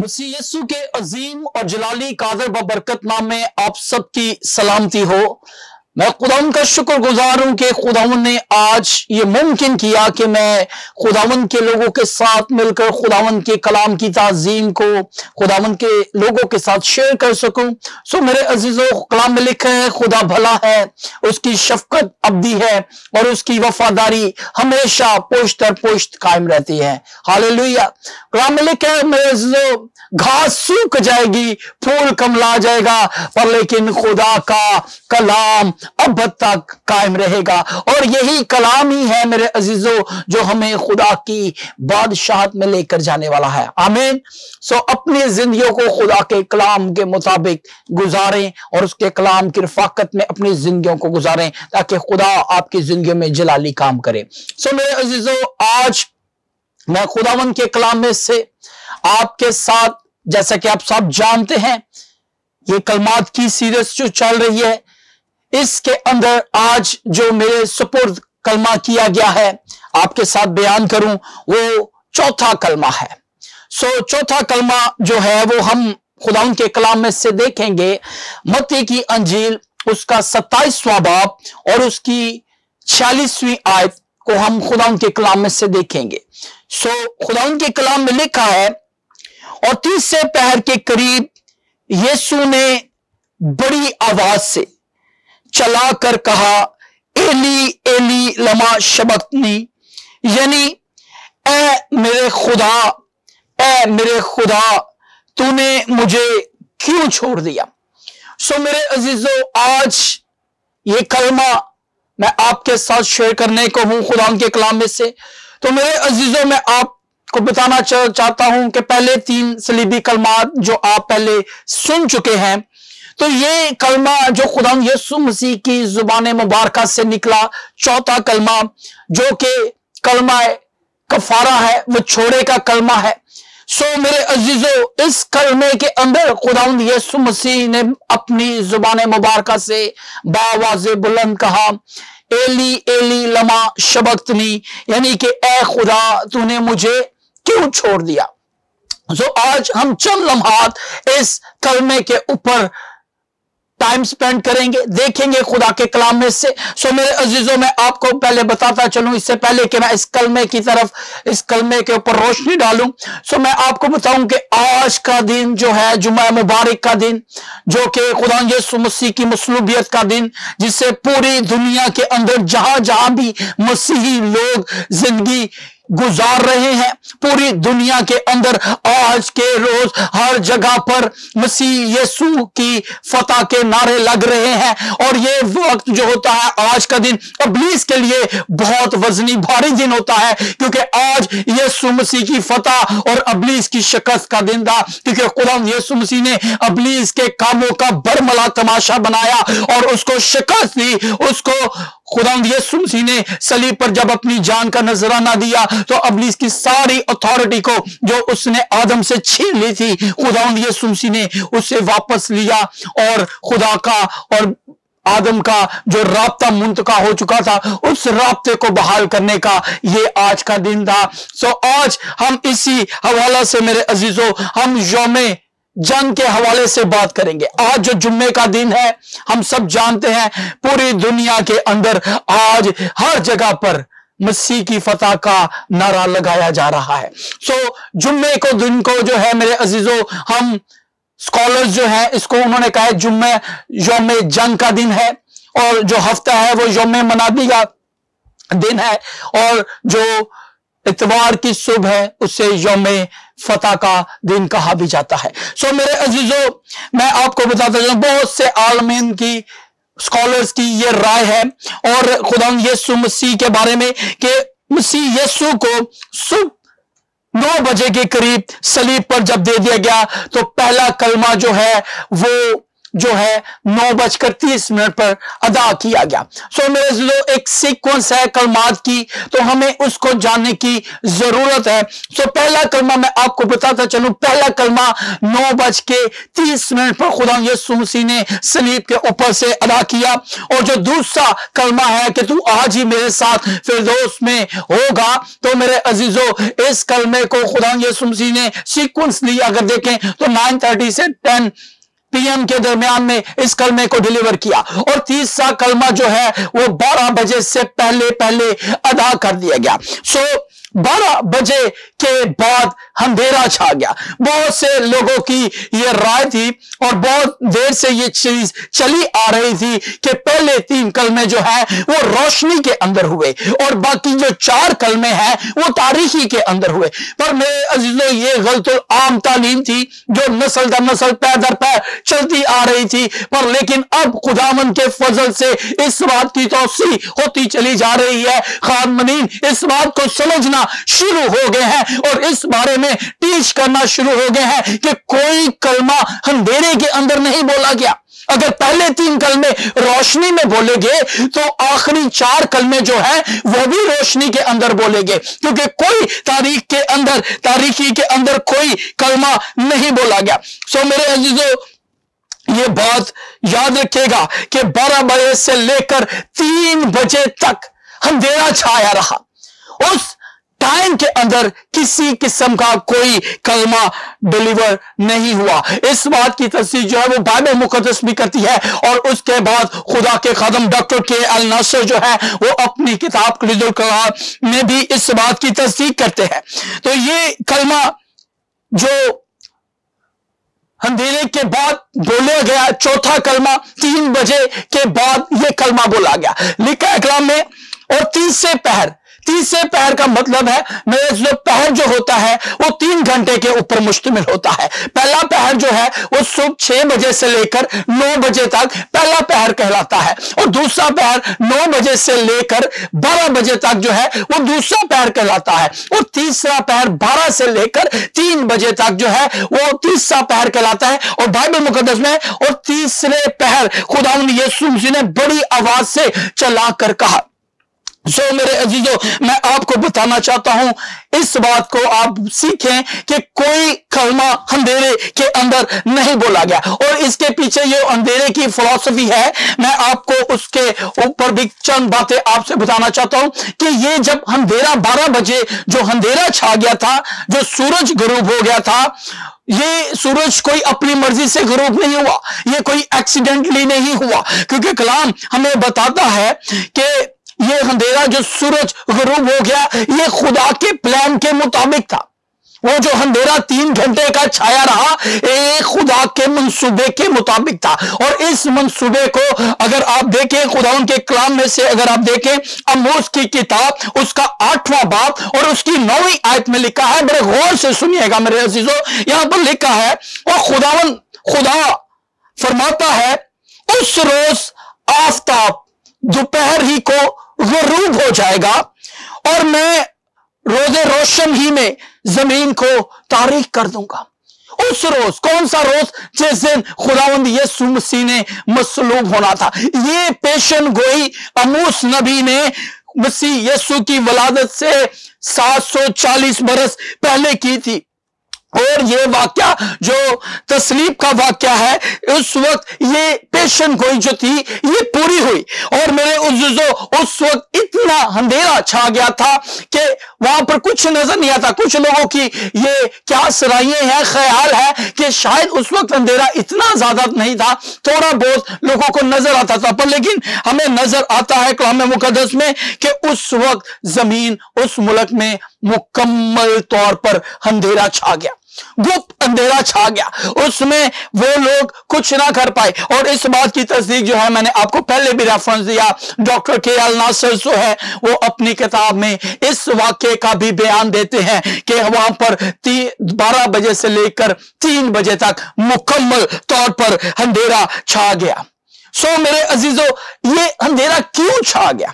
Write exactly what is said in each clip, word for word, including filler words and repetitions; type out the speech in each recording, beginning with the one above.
मसीह यीशु के अजीम और जलाली कादर बबरकत नाम में आप सबकी सलामती हो। मैं खुदावन का शुक्रगुजार हूं कि खुदावन ने आज ये मुमकिन किया कि मैं खुदावन के लोगों के साथ मिलकर खुदावन के कलाम की ताजीम को खुदावन के लोगों के साथ शेयर कर सकूं। सो मेरे अजीजों, कलाम में लिखा है खुदा भला है, उसकी शफकत अब्दी है और उसकी वफादारी हमेशा पोश्त दर पोश्त कायम रहती है। हालेलुया। कलाम में लिखा है मेरे अजीजों, घास सूख जाएगी, फूल कमला जाएगा, पर लेकिन खुदा का कलाम अब तक कायम रहेगा। और यही कलाम ही है मेरे अजीजों जो हमें खुदा की बादशाहत में लेकर जाने वाला है। आमीन। सो अपनी जिंदगियों को खुदा के कलाम के मुताबिक गुजारें और उसके कलाम की रफाकत में अपनी जिंदगियों को गुजारें ताकि खुदा आपकी जिंदगियों में जलाली काम करे। सो मेरे अजीजों, आज मैं खुदावन के कलाम में से आपके साथ, जैसा कि आप सब जानते हैं, ये कलमात की सीरीज जो चल रही है, इसके अंदर आज जो मेरे सुपुर्द कलमा किया गया है आपके साथ बयान करूं, वो चौथा कलमा है। सो चौथा कलमा जो है वो हम खुदावन के कलाम में से देखेंगे। मत्ती की अंजील उसका सत्ताईसवां बाब और उसकी छियालीसवीं आयत को हम खुदावन के कलाम में से देखेंगे। सो खुदावन के कलाम में लिखा है, और तीसरे पहर के करीब यीशु ने बड़ी आवाज से चला कर कहा, एली एली लमा शबक्तनी, यानी ए मेरे खुदा, ए मेरे खुदा, तूने मुझे क्यों छोड़ दिया। सो मेरे अजीजों, आज ये कलमा मैं आपके साथ शेयर करने को हूं खुदा के कलाम में से। तो मेरे अजीजों, मैं आपको बताना चाहता हूं कि पहले तीन सलीबी कलमात जो आप पहले सुन चुके हैं, तो ये कलमा जो खुदा यीशु मसीह की जुबान मुबारका से निकला, चौथा कलमा जो कि कलमा कफारा है, वो छोड़े का कलमा है। सो मेरे अजीजों, इस कलमे के अंदर खुदा यीशु मसीह ने अपनी जुबान मुबारका से बावाज़े बुलंद कहा, एली एली लमा शबक्तनी, यानी कि ए खुदा, तूने मुझे क्यों छोड़ दिया। सो आज हम चंद लम्हात इस कलमे के ऊपर टाइम स्पेंड करेंगे, देखेंगे खुदा के कलाम में से। सो मेरे अजीजों, मैं आपको पहले बताता चलूं, इससे पहले कि मैं इस कलमे की तरफ, इस कलमे के ऊपर रोशनी डालूं, सो मैं आपको बताऊं कि आज का दिन जो है जुम्मा मुबारक का दिन, जो कि खुदा यीशु मसीह की मसलूबियत का दिन, जिससे पूरी दुनिया के अंदर जहां जहां भी मसीही लोग जिंदगी गुजार रहे हैं, पूरी दुनिया के अंदर आज के रोज हर जगह पर मसीह यीशु की फतह के नारे लग रहे हैं। और ये वक्त जो होता है, आज का दिन इब्लीस के लिए बहुत वजनी भारी दिन होता है, क्योंकि आज यीशु मसीह की फतह और इब्लीस की शिकस्त का दिन था, क्योंकि खुदा यीशु मसीह ने इब्लीस के कामों का बरमला तमाशा बनाया और उसको शिकस्त दी। उसको खुदा यीशु मसीह ने सलीब पर जब अपनी जान का नजराना दिया, तो इब्लीस की सारी अथॉरिटी को जो उसने आदम से छीन ली थी, खुदा यीशु मसीह ने उससे वापस लिया और खुदा का और आदम का जो राब्ता मुंतका हो चुका था, उस राब्ते को बहाल करने का ये आज का दिन था। सो आज हम इसी हवाला से मेरे अजीजों, हम यौमे जंग के हवाले से बात करेंगे। आज जो जुम्मे का दिन है, हम सब जानते हैं पूरी दुनिया के अंदर आज हर जगह पर मसीह की फतह का नारा लगाया जा रहा है। सो जुम्मे को दिन को जो है मेरे अजीजों, हम स्कॉलर्स जो है इसको उन्होंने कहा है जुम्मे यौमे जंग का दिन है, और जो हफ्ता है वो यौमे मनादी का दिन है, और जो इतवार की सुबह है उससे यौमे फतह का दिन कहा भी जाता है। सो मेरे अजीजों, मैं आपको बताता चलूं, बहुत से आलमीन की स्कॉलर्स की ये राय है और खुदा यीशु मसीह के बारे में कि मसीह यीशु को सुबह नौ बजे के करीब सलीब पर जब दे दिया गया, तो पहला कलमा जो है वो जो है नौ बजकर तीस मिनट पर अदा किया गया। सो मेरे जो एक सीक्वेंस है कलमात की, तो हमें उसको जानने की जरूरत है। सो पहला कलमा मैं आपको बताता चलूं, पहला कलमा नौ बज के तीस मिनट पर खुदा यीशु मसीह ने सलीब के ऊपर से अदा किया। और जो दूसरा कलमा है कि तू आज ही मेरे साथ फिरदौस में होगा, तो मेरे अजीजों इस कलमे को खुदा यीशु मसीह ने सीक्वेंस लिया, अगर देखें तो नाइन थर्टी से टेन पीएम के दरमियान में इस कलमे को डिलीवर किया। और तीसरा कलमा जो है वो बारह बजे से पहले पहले अदा कर दिया गया। सो बारह बजे के बाद अंधेरा छा गया। बहुत से लोगों की यह राय थी और बहुत देर से यह चीज चली आ रही थी कि पहले तीन कलमे जो है वो रोशनी के अंदर हुए और बाकी जो चार कलमे हैं वो तारीखी के अंदर हुए। पर मेरे अजीजों ये गलत आम तालीम थी जो नस्ल दर नस्ल पैर दर पैर चलती आ रही थी। पर लेकिन अब खुदावन के फजल से इस बात की तौसी होती चली जा रही है। खानमनीन इस बात को समझना शुरू हो गए हैं और इस बारे में टीच करना शुरू हो गए हैं कि कोई कलमा अंधेरे के अंदर नहीं बोला गया। अगर पहले तीन कलमे रोशनी में बोले गए तो आखिरी चार कलमे जो है वो भी रोशनी के अंदर बोले गए, क्योंकि कोई तारीख के अंदर तारीखी के अंदर कोई कलमा नहीं बोला गया। सो मेरे अजीजों ये बात याद रखिएगा कि बारह बजे से लेकर तीन बजे तक अंधेरा छाया रहा। उस टाइम के अंदर किसी किस्म का कोई कलमा डिलीवर नहीं हुआ। इस बात की तस्दीक जो है वो बाइबल मुकद्दस भी करती है और उसके बाद खुदा के खादम डॉक्टर के अल नासर जो है वो अपनी किताब कलीदुल कलाम में भी इस बात की तस्दीक करते हैं। तो ये कलमा जो अंधेरे के बाद बोला गया, चौथा कलमा तीन बजे के बाद ये कलमा बोला गया, लिखा है कलाम में। और तीसरे पहर, तीसरे पहर का मतलब है मेरे जो पहर जो होता है वो तीन घंटे के ऊपर मुश्तमिल होता है। पहला पहर जो है वो सुबह छह बजे से लेकर नौ बजे तक पहला पहर कहलाता है और दूसरा पहर नौ बजे से लेकर बारह बजे तक जो है वो दूसरा पहर कहलाता है और तीसरा पहर बारह से लेकर तीन बजे तक जो है वो तीसरा पहर कहलाता है। और बाइबल मुकद्दस में और तीसरे पहर खुदावंद यीशु मसीह ने बड़ी आवाज से चला कर कहा। सो so, मेरे अजीजों मैं आपको बताना चाहता हूं, इस बात को आप सीखें कि कोई कलमा अंधेरे के अंदर नहीं बोला गया। और इसके पीछे ये अंधेरे की फिलॉसफी है, मैं आपको उसके ऊपर भी चंद बातें आपसे बताना चाहता हूं कि ये जब अंधेरा बारह बजे जो अंधेरा छा गया था, जो सूरज गुरूब हो गया था, ये सूरज कोई अपनी मर्जी से गुरूब नहीं हुआ, ये कोई एक्सीडेंटली नहीं हुआ, क्योंकि कलाम हमें बताता है कि ये अंधेरा जो सूरज गुरूब हो गया ये खुदा के प्लान के मुताबिक था। वो जो अंधेरा तीन घंटे का छाया रहा ये खुदा के मंसूबे के मुताबिक था। और इस मंसूबे को अगर आप देखें खुदा के कलाम में से, अगर आप देखें आमोस की किताब उसका आठवां बाब और उसकी नौवीं आयत में लिखा है, बड़े गौर से सुनिएगा मेरे अजीजों, यहां पर लिखा है और खुदावन खुदा फरमाता है उस रोज आफताब दोपहर ही को गुरूब हो जाएगा और मैं रोजे रोशन ही में जमीन को तारीख कर दूंगा। उस रोज, कौन सा रोज? जिस दिन खुदावंद यीशु मसीह ने मसलूब होना था। ये पेशन गोई आमोस नबी ने मसीह यीशु की वलादत से सात सौ चालीस बरस पहले की थी और ये वाक्या जो तस्लीब का वाक्या है उस वक्त ये पेशन गोई जो थी ये पूरी हुई। और मेरे उज्जों उस वक्त इतना अंधेरा छा गया था कि वहां पर कुछ नजर नहीं आता। कुछ लोगों की ये क्या सराहिए हैं, ख्याल है कि शायद उस वक्त अंधेरा इतना ज्यादा नहीं था, थोड़ा बहुत लोगों को नजर आता था, पर लेकिन हमें नजर आता है कलाम मुकद्दस में कि उस वक्त जमीन उस मुल्क में मुकम्मल तौर पर अंधेरा छा गया, गुप्त अंधेरा छा गया, उसमें वो लोग कुछ ना कर पाए। और इस बात की तस्दीक जो है मैंने आपको पहले भी रेफरेंस दिया, डॉक्टर के अल नासर जो है वो अपनी किताब में इस वाक्य का भी बयान देते हैं कि वहां पर बारह बजे से लेकर तीन बजे तक मुकम्मल तौर पर अंधेरा छा गया। सो मेरे अजीजों ये अंधेरा क्यों छा गया?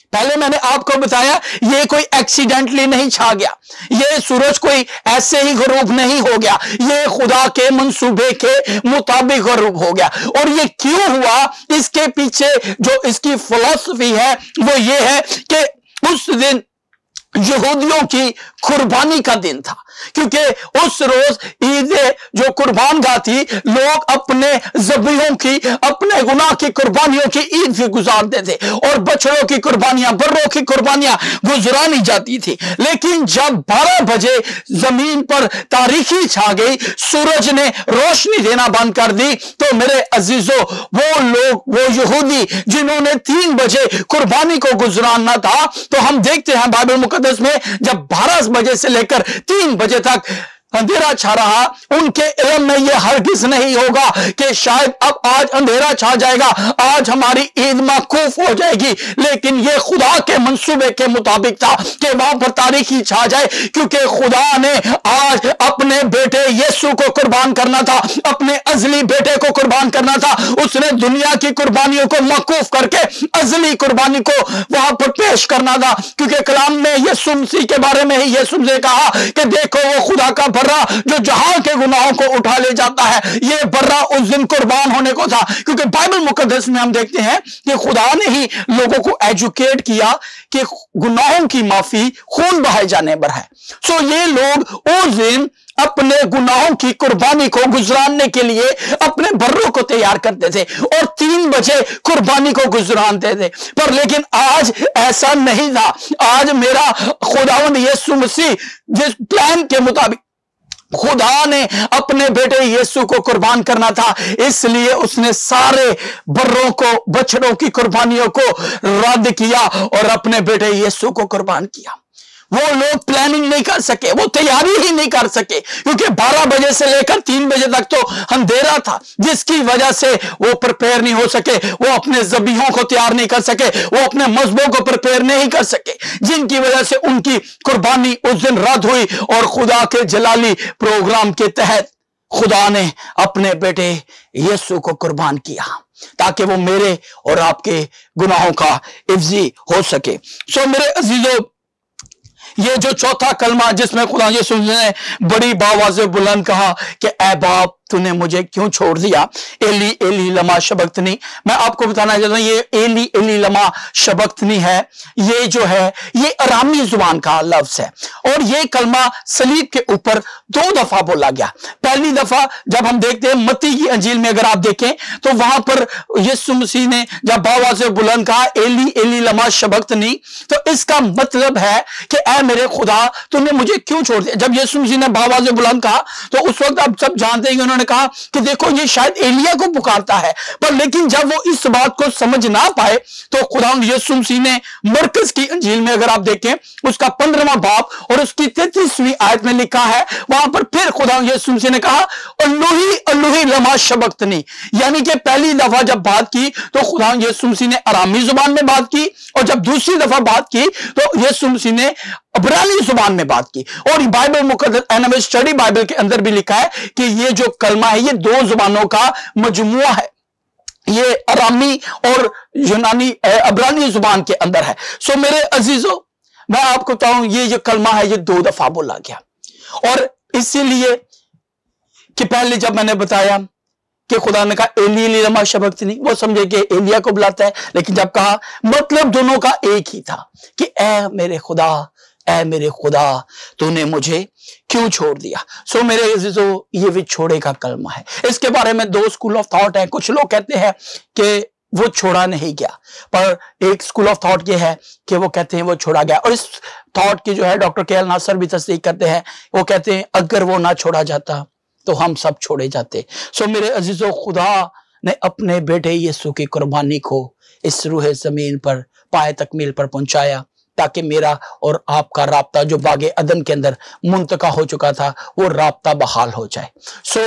पहले मैंने आपको बताया ये कोई एक्सीडेंटली नहीं छा गया, ये सूरज कोई ऐसे ही गरूब नहीं हो गया, ये खुदा के मंसूबे के मुताबिक गरूब हो गया। और ये क्यों हुआ, इसके पीछे जो इसकी फिलॉसफी है वो ये है कि उस दिन यहूदियों की कुर्बानी का दिन था, क्योंकि उस रोज ईद जो कुर्बान गाह थी, लोग अपने ज़बीहों की, अपने गुनाह की कुर्बानियों की ईद भी गुजारते थे और बछड़ों की कुर्बानियां, बर्रों की कुर्बानियां गुजरानी जाती थी। लेकिन जब बारह बजे जमीन पर तारीकी छा गई, सूरज ने रोशनी देना बंद कर दी, तो मेरे अजीजों वो लोग, वो यहूदी जिन्होंने तीन बजे कुर्बानी को गुजराना था, तो हम देखते हैं बाइबल मुकद्दस में जब बारह बजे से लेकर तीन बजे तक अंधेरा छा रहा, उनके इल्म में यह हरगिज नहीं होगा कि शायद अब आज अंधेरा छा जाएगा, आज हमारी ईद मौकूफ हो जाएगी। लेकिन यह खुदा के मंसूबे के मुताबिक था कि वहां पर तारीकी छा जाए, क्योंकि खुदा ने आज अपने बेटे यीशु को कुर्बान करना था, अपने अजली बेटे को कुर्बान करना था। उसने दुनिया की कुर्बानियों को मौकूफ करके अजली कुर्बानी को वहां पर पेश करना था, क्योंकि कलाम में यीशु मसीह के बारे में ही यीशु ने कहा कि देखो वो खुदा का बर्रा जो जहां के गुनाहों को उठा ले जाता है। ये बर्रा उस दिन कुर्बान होने को था, क्योंकि बाइबल मुकद्दस में हम देखते हैं कि खुदा ने ही लोगों को एजुकेट किया कि गुनाहों की माफी खून बहाए जाने पर है। सो ये लोग उस दिन अपने गुनाहों की कुर्बानी को गुजरानने के लिए अपने बर्रों को तैयार करते थे और तीन बजे कुर्बानी को गुजरानते थे। पर लेकिन आज ऐसा नहीं था। आज मेरा खुदावंद यीशु मसीह जिस प्लान के मुताबिक खुदा ने अपने बेटे यीशु को कुर्बान करना था, इसलिए उसने सारे बर्रों को, बछड़ों की कुर्बानियों को रद्द किया और अपने बेटे यीशु को कुर्बान किया। वो लोग प्लानिंग नहीं कर सके, वो तैयारी ही नहीं कर सके, क्योंकि बारह बजे से लेकर तीन बजे तक तो अंधेरा था, जिसकी वजह से वो प्रिपेयर नहीं हो सके, वो अपने ज़बीहों को तैयार नहीं कर सके, वो अपने मज़बों को प्रिपेयर नहीं कर सके, जिनकी वजह से उनकी कुर्बानी उस दिन रद्द हुई। और खुदा के जलाली प्रोग्राम के तहत खुदा ने अपने बेटे यीशु को कुर्बान किया ताकि वो मेरे और आपके गुनाहों का हिफ्ज़ी हो सके। सो मेरे अजीजों, ये जो चौथा कलमा जिसमें खुदा यीशु ने बड़ी आवाज़ से बुलंद कहा कि ऐ बाप तूने मुझे क्यों छोड़ दिया, एली एली लमा शबक्तनी। मैं आपको बताना चाहता हूं ये एली एली लमा शबक्तनी है, ये जो है ये अरामी जुबान का लफ्ज है और ये कलमा सलीब के ऊपर दो दफा बोला गया। पहली दफा जब हम देखते हैं मत्ती की अंजील में, अगर आप देखें तो वहां पर यीशु मसीह ने जब आवाज़ से बुलंद कहा एली एली लमा शबक्तनी, तो इसका मतलब है कि ऐ मेरे खुदा तूने मुझे क्यों छोड़ दिया। जब यीशु मसीह ने आवाज़ से बुलंद कहा तो उस वक्त आप सब जानते हैं कि उन्होंने कहा कि देखो ये शायद एलिया को पुकारता है, पर लेकिन जब वो इस बात को समझ ना पाए तो खुदा यीशु मसीह ने मरकज की अंजील में, अगर आप देखें उसका पंद्रहवां बाब और उसकी तैंतीसवीं आयत में लिखा है, वहां पर फिर खुदा यीशु मसीह ने कहा अल्लुही अल्लुही लमा शबक्तनी, यानी कि पहली दफा जब बात की तो खुदा यीशु मसीह ने अरामी जुबान में बात की और जब दूसरी दफा बात की तो यीशु मसीह ने अब्रानी जुबान में बात की। और बाइबल मुकद्दस एनएमएस स्टडी बाइबल के अंदर भी लिखा है कि ये जो कलमा है ये दो जुबानों का मजमुआ है, ये अरामी और यूनानी अब्रानी जुबान के अंदर है। सो मेरे अजीजों, मैं आपको बताऊं ये जो कलमा है ये दो दफा बोला गया और इसीलिए कि पहले जब मैंने बताया कि खुदा ने कहा एली एली लमा शबक्तनी, वो समझे कि एलिया को बुलाता है, लेकिन जब कहा मतलब दोनों का एक ही था कि ऐ मेरे खुदा, ऐ मेरे खुदा तूने मुझे क्यों छोड़ दिया। सो मेरे अजीजों, ये भी छोड़े का कलमा है। इसके बारे में दो स्कूल ऑफ थॉट है। कुछ लोग कहते हैं कि वो छोड़ा नहीं गया, पर एक स्कूल ऑफ थॉट ये है कि वो कहते हैं वो छोड़ा गया। और इस थॉट की जो है डॉक्टर के एल नासर भी तस्दीक करते हैं। वो कहते हैं अगर वो ना छोड़ा जाता तो हम सब छोड़े जाते। सो मेरे अजीजों, खुदा ने अपने बेटे यीशु की कुर्बानी को इस रूह जमीन पर पाए तकमील पर पहुंचाया ताकि मेरा और आपका राब्ता जो बागे अदन के अंदर मुंतका हो चुका था वो राब्ता बहाल हो जाए। सो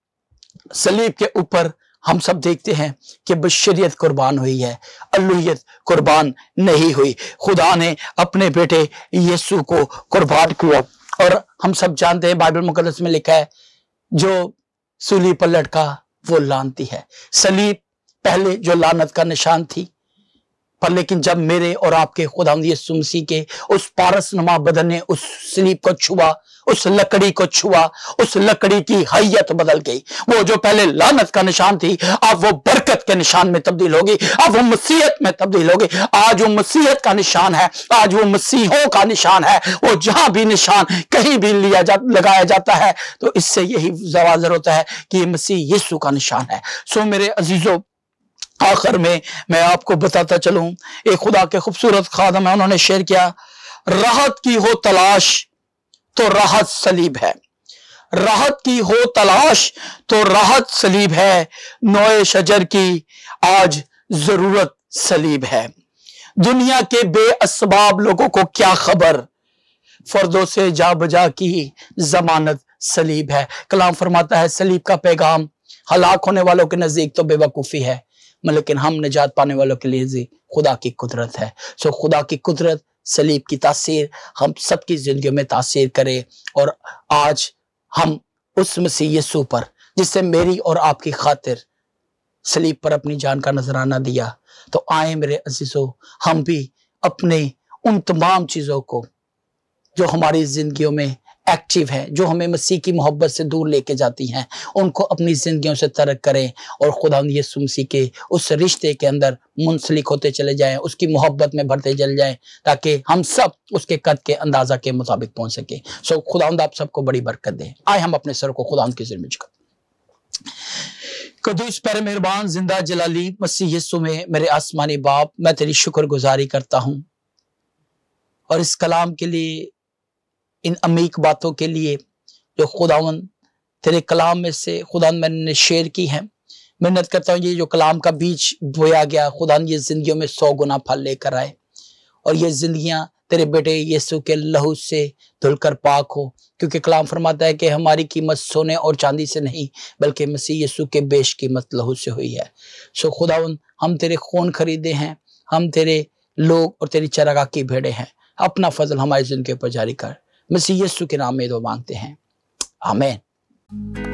सलीब के ऊपर हम सब देखते हैं कि बशरियत कुर्बान हुई है, अल्लूहियत कुर्बान नहीं हुई। खुदा ने अपने बेटे यीशु को कुर्बान किया और हम सब जानते हैं बाइबल मुकद्दस में लिखा है जो सूली पर लटका वो लानती है। सलीब पहले जो लानत का निशान थी, पर लेकिन जब मेरे और आपके खुदावंद यीशु मसीह के उस पारसनुमा बदन ने उस सलीब को छुआ, उस लकड़ी को छुआ, उस लकड़ी की हैयत बदल गई। वो जो पहले लानत का निशान थी, अब वो बरकत के निशान में तब्दील होगी, अब वो मसीहत में तब्दील होगी। आज वो मसीहत का निशान है, आज वो मसीहों का निशान है। वो जहां भी निशान कहीं भी लिया जा लगाया जाता है तो इससे यही जवाजर होता है कि ये मसीह यीशु का निशान है। सो मेरे अजीजों, आखिर में मैं आपको बताता चलूं, एक खुदा के खूबसूरत खादम है, उन्होंने शेयर किया, राहत की हो तलाश तो राहत सलीब है, राहत की हो तलाश तो राहत सलीब है, नोए शजर की आज जरूरत सलीब है। दुनिया के बेअसबाब लोगों को क्या खबर, फर्दों से जा बजा की जमानत सलीब है। कलाम फरमाता है सलीब का पैगाम हलाक होने वालों के नजदीक तो बेवकूफी है, लेकिन हम निजात पाने वालों के लिए खुदा की कुदरत है। सो खुदा की कुदरत, सलीब की तासीर हम सबकी जिंदगी में तासीर करे। और आज हम उस मसीह यीशु पर जिससे मेरी और आपकी खातिर सलीब पर अपनी जान का नजराना दिया, तो आए मेरे अजीजों, हम भी अपने उन तमाम चीजों को जो हमारी जिंदगियों में एक्टिव है, जो हमें मसीह की मोहब्बत से दूर लेके जाती हैं, उनको अपनी जिंदगियों से तर्क करें और खुदा यीशु मसीह के उस रिश्ते के अंदर मुंसलिक होते चले जाएं, उसकी मोहब्बत में भरते चले जाएं, ताकि हम सब उसके कद के अंदाजा के मुताबिक पहुंच सके। सो खुदावंद आप सबको बड़ी बरकत दे। आए हम अपने सर को खुदावंद के ज़िर में झुका। कदूस पर मेहरबान जिंदा जलाली मसीह यीशु में मेरे आसमानी बाप, मैं तेरी शुक्रगुजारी करता हूं और इस कलाम के लिए, इन अमीक बातों के लिए जो खुदावंद तेरे कलाम में से खुदावंद मैंने शेयर की है। मेहनत करता हूँ ये जो कलाम का बीज बोया गया, खुदावंद ये जिंदगियों में सौ गुना फल लेकर आए और ये जिंदगियां तेरे बेटे यीशु के लहू से धुलकर पाक हो, क्योंकि कलाम फरमाता है कि हमारी कीमत सोने और चांदी से नहीं बल्कि मसीह यीशु के बेश कीमत लहू से हुई है। सो खुदावंद हम तेरे खून खरीदे हैं, हम तेरे लोग और तेरी चरागाह की भेड़े हैं। अपना फजल हमारी जिंदगी पर जारी कर, मसीह यीशु के नाम में दुआ मांगते हैं, आमीन।